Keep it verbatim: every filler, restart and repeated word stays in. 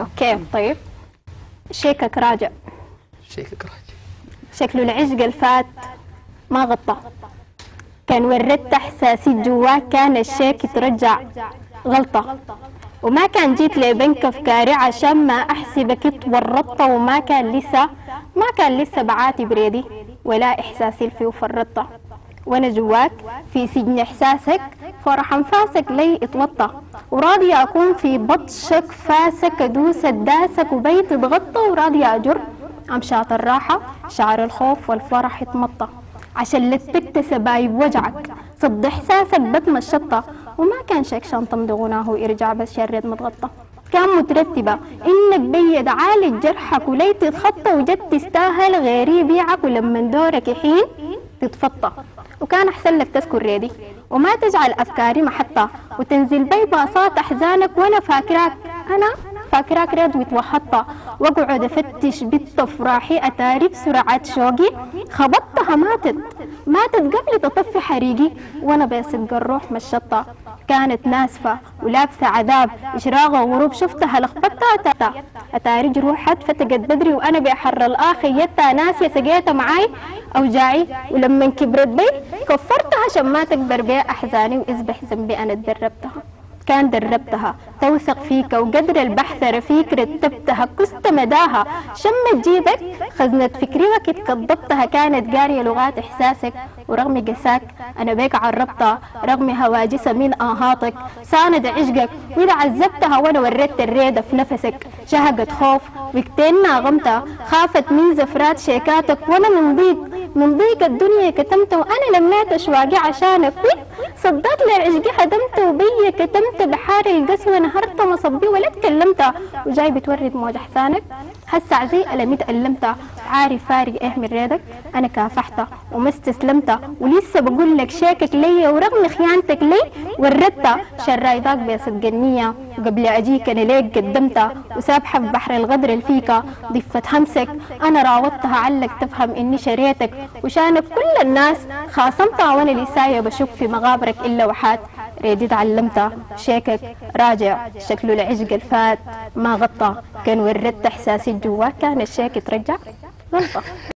اوكي طيب. شيكك راجع. شيكك راجع. شكله العشق الفات ما غطى، كان وردت احساسي جواك، كان الشيك يترجع غلطة، وما كان جيت لبنك افكاري عشان ما احسبك اتورطت، وما كان لسه ما كان لسه بعاتب ريدي ولا احساسي الفي وفرطت، وانا جواك في سجن احساسك، فرح انفاسك لي اتوطى، وراضية اكون في بطشك فاسك، ادوس الداسك وبيت اتغطى، وراضية اجر امشاط الراحة شعر الخوف والفرح يتمطى، عشان لتكت سبايب وجعك صد احساسك بتم الشطة، وما كان شك شنطة مدغناه ويرجع بس شرد متغطى، كان مترتبة انك بيد عالج جرحك ولي تتخطى، وجد تستاهل غيري يبيعك، ولما دورك يحين تتفطى، وكان احسن لك تذكر ريدي وما تجعل افكاري محطة، وتنزل بي باصات احزانك، وانا فاكراك انا فاكراك ريد وتوحطة، واقعد افتش بالتفراحي اتاري بسرعة شوقي، خبطتها ماتت ماتت قبل تطفي حريقي، وانا بيصدق الروح مشطة، كانت ناسفة ولابسة عذاب اشراقة وغروب، شفتها لخبطتها اتاري جروحت فتقت بدري، وانا بحر الاخر يتا ناسية سقيتها معاي اوجاعي، ولما كبرت بي كفرتها عشان ما تقدر بيها احزاني، واذبح ذنبي انا دربتها، كان دربتها توثق فيك، وقدر البحث رفيك رتبتها كست مداها، شمت جيبك خزنة فكري وكت كضبتها، كانت قارية لغات احساسك، ورغم قساك انا بيك عربتها، رغم هواجس من اهاتك ساند عشقك، واذا عذبتها وانا وريت الريدة في نفسك، شهقت خوف وقتين ناغمتها، خافت من زفرات شيكاتك، وانا من ضيق من ضيق الدنيا كتمت، وانا لميت اشواقي عشانك، صدقت لعشقي هدمت، وبي كتمت بحاري القسوة، نهرت مصبي ولا تكلمت، وجاي بتورد موج احسانك، هسع زي ألمي تألمت، عارف فارق ايه من ريدك، انا كافحت وما استسلمت، ولسه بقول لك شاكك ليا، ورغم خيانتك لي وردت، شرايطاك بصدق النية، وقبل اجيك انا ليك قدمت، وسابحة في بحر الغدر الفيكا ضفة همسك، انا راوضتها علك تفهم اني شريتك، وشانك كل الناس خاصمتها، وانا لسايا بشك في مغابرك الا وحات، ريدي تعلمت شيكك راجع، شكله العشق الفات ما غطى، كان وردت احساسي جواك، كان الشيك يترجع غلطة.